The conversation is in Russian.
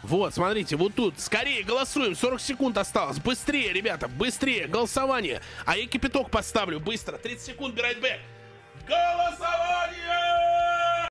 Вот, смотрите, вот тут. Скорее голосуем. 40 секунд осталось. Быстрее, ребята, быстрее. Голосование. А я кипяток поставлю быстро. 30 секунд, be right back. Голосование!